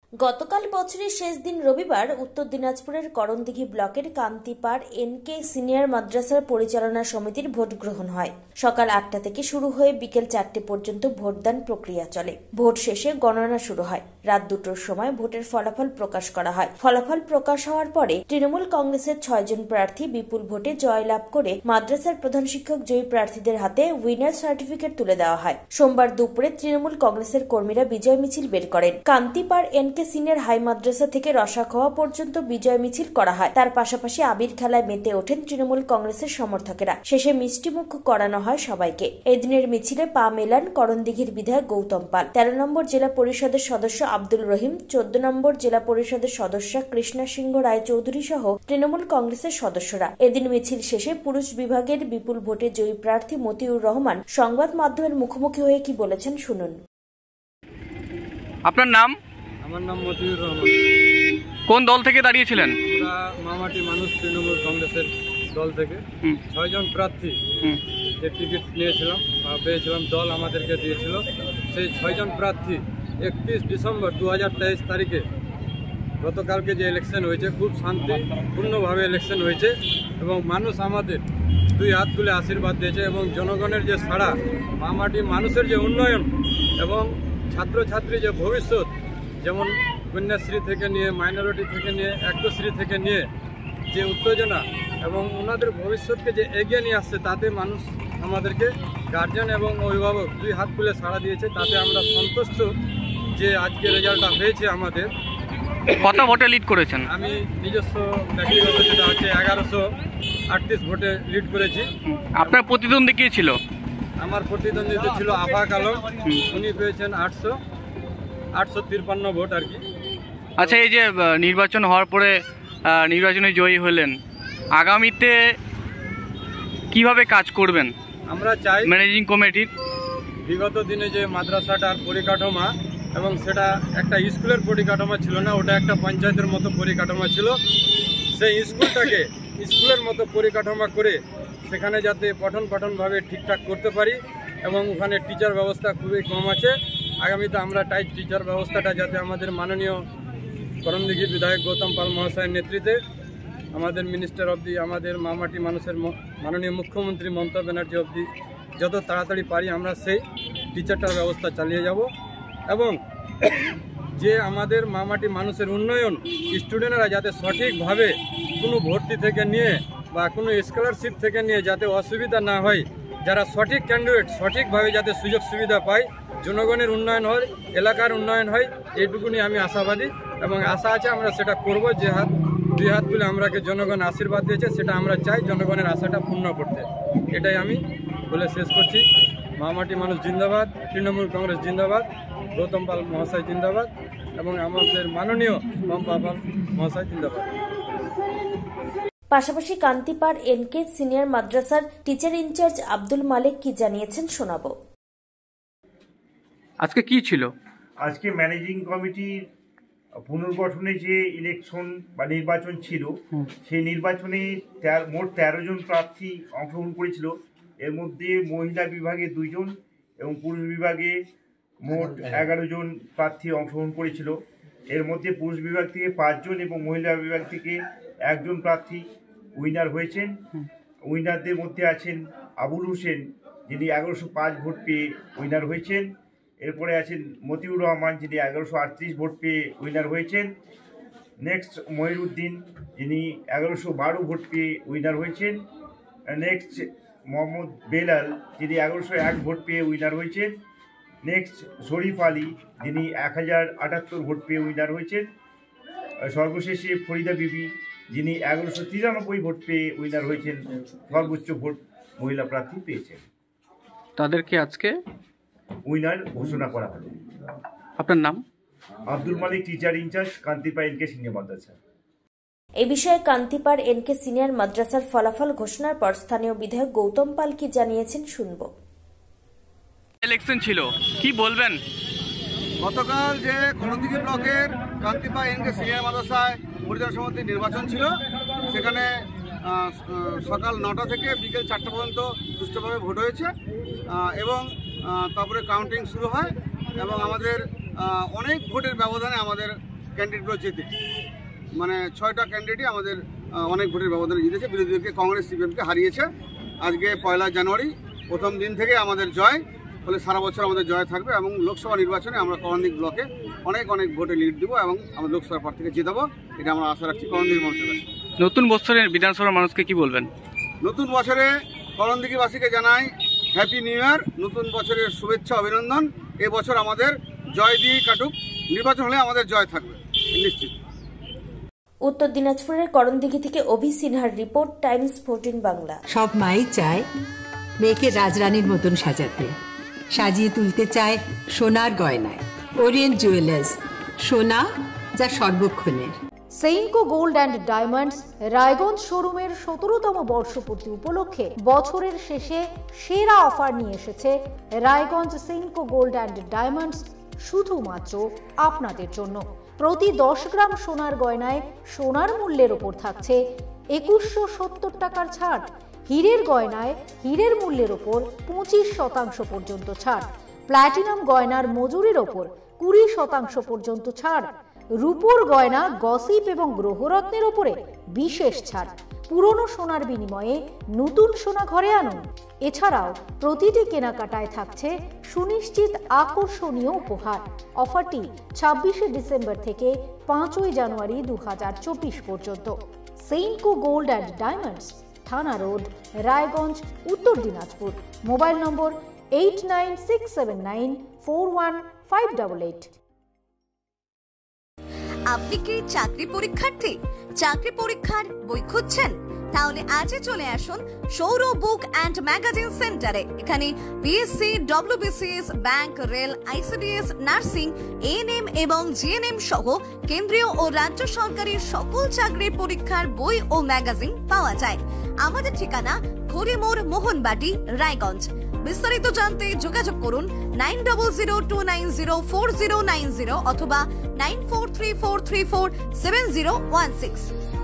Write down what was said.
গতকাল বছরের শেষ দিন রবিবার উত্তর দিনাজপুরের করণদিঘি ব্লকের কান্তিপাড় এনকে সিনিয়র মাদ্রাসার পরিচালনা সমিতির ভোট গ্রহণ হয়। সকাল 8টা থেকে শুরু হয়ে বিকেল 4টে পর্যন্ত ভোটদান প্রক্রিয়া চলে। ভোট শেষে গণনা শুরু হয়। রাত 2টোর সময় ভোটের ফলাফল প্রকাশ করা হয়। ফলাফল প্রকাশ হওয়ার পরে তৃণমূল কংগ্রেসের 6 জন প্রার্থী বিপুল ভোটে জয়লাভ করে মাদ্রাসার প্রধান শিক্ষক জয়ী প্রার্থীদের হাতে উইনার সার্টিফিকেট তুলে দেওয়া হয়। সোমবার দুপুরে তৃণমূল কংগ্রেসের কর্মীরা বিজয় মিছিল বের করেন। কান্তিপাড় এনকে সিনিয়র হাই মাদ্রাসা থেকে রসাখোয়া পর্যন্ত বিজয় মিছিল করা হয়। তার পাশাপাশি আবির খেলায় মেতে ওঠেন তৃণমূল কংগ্রেসের সমর্থকেরা। শেষে মিষ্টিমুখ করানো হয় সবাইকে। এদিনের মিছিলে পা মেলান করণদিঘির বিধায়ক গৌতম পাল, 13 নম্বর জেলা পরিষদের সদস্য আব্দুল রহিম, 14 নম্বর জেলা পরিষদের সদস্য কৃষ্ণা সিংহ রায় চৌধুরী সহ তৃণমূল কংগ্রেসের সদস্যরা। এদিন মিছিল শেষে পুরুষ বিভাগের বিপুল ভোটে জয়ী প্রার্থী মতিউর রহমান সংবাদ মাধ্যমের মুখোমুখি হয়ে কি বলেছেন শুনুন। আপনার নাম? আমার নাম মতিউর রহমান। কোন দল থেকে দাঁড়িয়েছিলেন? আমরা মামাটি মানুষ তৃণমূল কংগ্রেসের দল থেকে 6 জন প্রার্থী যে টিকিট নিয়েছিলাম বা পেয়েছিলাম, দল আমাদেরকে দিয়েছিল। সেই 6 জন প্রার্থী 31 ডিসেম্বর 2023 তারিখে গতকালকে যে ইলেকশন হয়েছে, খুব শান্তিপূর্ণভাবে ইলেকশন হয়েছে এবং মানুষ আমাদের 2 হাত তুলে আশীর্বাদ দিয়েছে এবং জনগণের যে সাড়া, মামাটি মানুষের যে উন্নয়ন এবং ছাত্রছাত্রী যে ভবিষ্যৎ, যেমন কন্যাশ্রী থেকে নিয়ে, মাইনরিটি থেকে নিয়ে, একশ্রী থেকে নিয়ে যে উত্তেজনা এবং ওনাদের ভবিষ্যৎকে যে এগিয়ে নিয়ে আসছে, তাতে মানুষ আমাদেরকে গার্জিয়ান এবং অভিভাবক 2 হাত তুলে সাড়া দিয়েছে। তাতে আমরা সন্তুষ্ট যে আজকে রেজাল্টটা হয়েছে আমাদের। কত ভোটে লিড করেছেন? আমি নিজস্ব ব্যক্তিগত যেটা হচ্ছে 1138 ভোটে লিড করেছি। আপনার প্রতিদ্বন্দ্বী কে ছিল? আমার প্রতিদ্বন্দ্বিতা ছিল আফাক আলম, উনি পেয়েছেন 853 ভোট আর কি। আচ্ছা, এই যে নির্বাচন হওয়ার পরে নির্বাচনে জয়ী হলেন, আগামীতে কিভাবে কাজ করবেন? আমরা চাই ম্যানেজিং কমিটির বিগত দিনে যে মাদ্রাসাটার পরিকাঠামো এবং সেটা একটা স্কুলের পরিকাঠামো ছিল না, ওটা একটা পঞ্চায়েতের মতো পরিকাঠামো ছিল। সেই স্কুলটাকে স্কুলের মতো পরিকাঠামো করে সেখানে যাতে পঠনভাবে ঠিকঠাক করতে পারি এবং ওখানে টিচার ব্যবস্থা খুবই কম আছে। আগামীতে আমরা টাইট টিচার ব্যবস্থাটা যাতে আমাদের মাননীয় করণদিঘি বিধায়ক গৌতম পাল মহাশয়ের নেতৃত্বে, আমাদের মিনিস্টার অবধি, আমাদের মামাটি মানুষের মাননীয় মুখ্যমন্ত্রী মমতা ব্যানার্জি অবধি যত তাড়াতাড়ি পারি আমরা সেই টিচারটার ব্যবস্থা চালিয়ে যাব এবং যে আমাদের মামাটি মানুষের উন্নয়ন, স্টুডেন্টরা যাতে সঠিকভাবে কোনো ভর্তি থেকে নিয়ে বা কোনো স্কলারশিপ থেকে নিয়ে যাতে অসুবিধা না হয়, যারা সঠিক ক্যান্ডিডেট সঠিকভাবে যাতে সুযোগ সুবিধা পায়, জনগণের উন্নয়ন হয়, এলাকার উন্নয়ন হয়, এইটুকুনি আমি আশাবাদী এবং আশা আছে আমরা সেটা করব। যে 2 হাত তুলে আমরাকে জনগণ আশীর্বাদ দিয়েছে, সেটা আমরা চাই জনগণের আশাটা পূর্ণ করতে। এটাই আমি বলে শেষ করছি। মামাটি মানুষ জিন্দাবাদ, তৃণমূল কংগ্রেস জিন্দাবাদ, গৌতম পাল মহাশয় জিন্দাবাদ এবং আমাদের মাননীয় মমতা পাল মহাশয় জিন্দাবাদ। পাশাপাশি কান্তিপাড় এনকে সিনিয়র মাদ্রাসার টিচার ইনচার্জ আব্দুল মালিক কি জানিয়েছেন শোনাবো। আজকে কি ছিল? আজকে ম্যানেজিং কমিটির পুনর্গঠনে যে ইলেকশন বা নির্বাচন ছিল, সেই নির্বাচনে মোট 13 জন প্রার্থী অংশগ্রহণ করেছিল। এর মধ্যে মহিলা বিভাগে 2 জন এবং পুরুষ বিভাগে মোট 11 জন প্রার্থী অংশগ্রহণ করেছিল। এর মধ্যে পুরুষ বিভাগ থেকে 5 জন এবং মহিলা বিভাগ থেকে 1 জন প্রার্থী উইনার হয়েছেন। উইনারদের মধ্যে আছেন আবুল হোসেন, যিনি 1105 ভোট পেয়ে উইনার হয়েছেন। এরপরে আছেন মতিউর রহমান, যিনি 1138 ভোট পেয়ে উইনার হয়েছেন। নেক্সট মহিরুদ্দিন, যিনি 1112 ভোট পেয়ে উইনার হয়েছেন। নেক্সট মোহাম্মদ বেলাল, যিনি 1101 ভোট পেয়ে উইনার হয়েছেন। নেক্সট শরীফ আলী, যিনি 1078 ভোট পেয়ে উইনার হয়েছেন। সর্বশেষে ফরিদা বিবি, যিনি 1193 ভোট পেয়ে উইনার হয়েছেন। সর্বোচ্চ ভোট মহিলা প্রার্থী পেয়েছেন। তাদেরকে আজকে উইনার ঘোষণা করা হলো। আপনার নাম? Abdul Malik, teacher incharge, Kantipar NK senior মাদ্রাসা। এ বিষয়ে কান্তিপাড় এনকে সিনিয়র মাদ্রাসার ফলাফল ঘোষণার পর স্থানীয় বিধায়ক গৌতম পাল কি জানিয়েছেন শুনব। ইলেকশন ছিল, কি বলবেন? গতকাল যে করণদিঘি ব্লকের কান্তিপাড় এনকে সিনিয়র মাদ্রাসায় পরিচালনা সমিতির নির্বাচন ছিল, সেখানে সকাল 9টা থেকে বিকেল 4টা পর্যন্ত সুষ্ঠুভাবে ভোট হয়েছে এবং তারপরে কাউন্টিং শুরু হয় এবং আমাদের অনেক ভোটের ব্যবধানে আমাদের ক্যান্ডিডেটগুলো জেতে, মানে 6টা ক্যান্ডিডেটই আমাদের অনেক ভোটের ব্যবধানে জিতেছে, বিরোধীদেরকে কংগ্রেস সিপিএমকে হারিয়েছে। আজকে 1 জানুয়ারি প্রথম দিন থেকে আমাদের জয়, ফলে সারা বছর আমাদের জয় থাকবে এবং লোকসভা নির্বাচনে আমরা করণদিঘি ব্লকে অনেক ভোটে লিড দেবো এবং আমরা লোকসভার পর থেকে জেতাবো, এটা আমরা আশা রাখছি করণদিঘি মানুষের কাছে। নতুন বছরে বিধানসভার মানুষকে কি বলবেন? নতুন বছরে করণদিঘিবাসীকে জানাই হ্যাপি নিউ ইয়ার, নতুন বছরের শুভেচ্ছা অভিনন্দন। এবছর আমাদের জয় দিয়ে কাটুক, নির্বাচন হলে আমাদের জয় থাকবে নিশ্চিত। উত্তর দিনাজপুরের করণদিঘি থেকে অভি সিনহার রিপোর্ট, টাইমস 14 বাংলা। সব মাই চায় মেয়েকে রাজরানীর মতন সাজাতে, সাজিয়ে তুলতে চায় সোনার গয়নায়। ওরিয়েন্ট জুয়েলার্স, সোনা যা সর্বক্ষণের। Senco gold and diamonds Raiganj শোরুমের 17তম বর্ষপূর্তি উপলক্ষে বছরের শেষে সেরা অফার নিয়ে এসেছে Raiganj Senco gold and diamonds, শুধুমাত্র আপনাদের জন্য। প্রতি 10 গ্রাম সোনার গয়নায় সোনার মূল্যের ওপর থাকছে 2170 টাকার ছাড়। হীরের গয়নায় হীরের মূল্যের ওপর 25% পর্যন্ত ছাড়। প্ল্যাটিনাম গয়নার মজুরির ওপর 20% পর্যন্ত ছাড়। রূপোর গয়না, গসিপ এবং গ্রহরত্নের ওপরে বিশেষ ছাড়। পুরনো সোনার বিনিময়ে নতুন সোনা ঘরে আনুন। এছাড়াও প্রতিটি কেনাকাটায় থাকছে সুনিশ্চিত আকর্ষণীয় উপহার। অফারটি 26শে ডিসেম্বর থেকে 5ই জানুয়ারি 2024 পর্যন্ত। সেইনকো গোল্ড অ্যান্ড ডায়মন্ডস, থানা রোড, রায়গঞ্জ, উত্তর দিনাজপুর। মোবাইল নম্বর 8967941588। আপনি কি চাকরি পরীক্ষার্থী? চাকরি পরীক্ষার বই খুঁজছেন? তাহলে আজই চলে আসুন সৌরভ বুক অ্যান্ড ম্যাগাজিন সেন্টারে। এখানে BSc, WBCS, bank, rail, ICDS, nursing, ANM এবং জিএনএম সহ কেন্দ্রীয় ও রাজ্য সরকারের সকল চাকরির পরীক্ষার বই ও ম্যাগাজিন পাওয়া যায়। আমাদের ঠিকানা খড়িমোড়, মোহনবাটি, রায়গঞ্জ। বিস্তারিত জানতে যোগাযোগ করুন 9002904090 অথবা 9434347016।